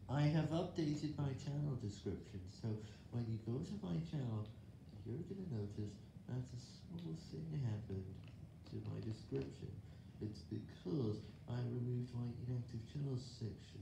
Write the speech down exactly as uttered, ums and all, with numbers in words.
I have updated my channel description, so when you go to my channel, you're gonna notice that a small thing happened to my description. It's because I removed my inactive channels section.